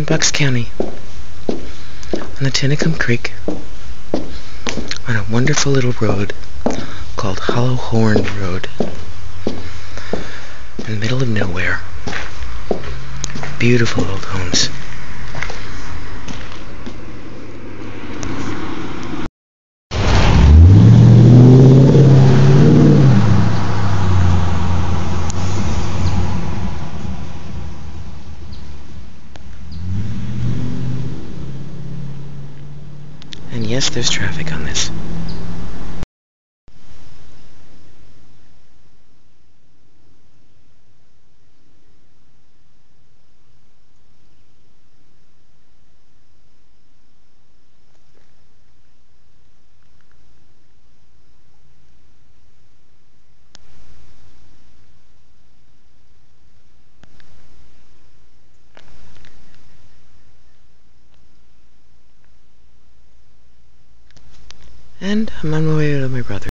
Bucks County, on the Tinicum Creek, on a wonderful little road called Hollow Horn Road, in the middle of nowhere. Beautiful old homes. And yes, there's traffic on this. And I'm on my way to my brother.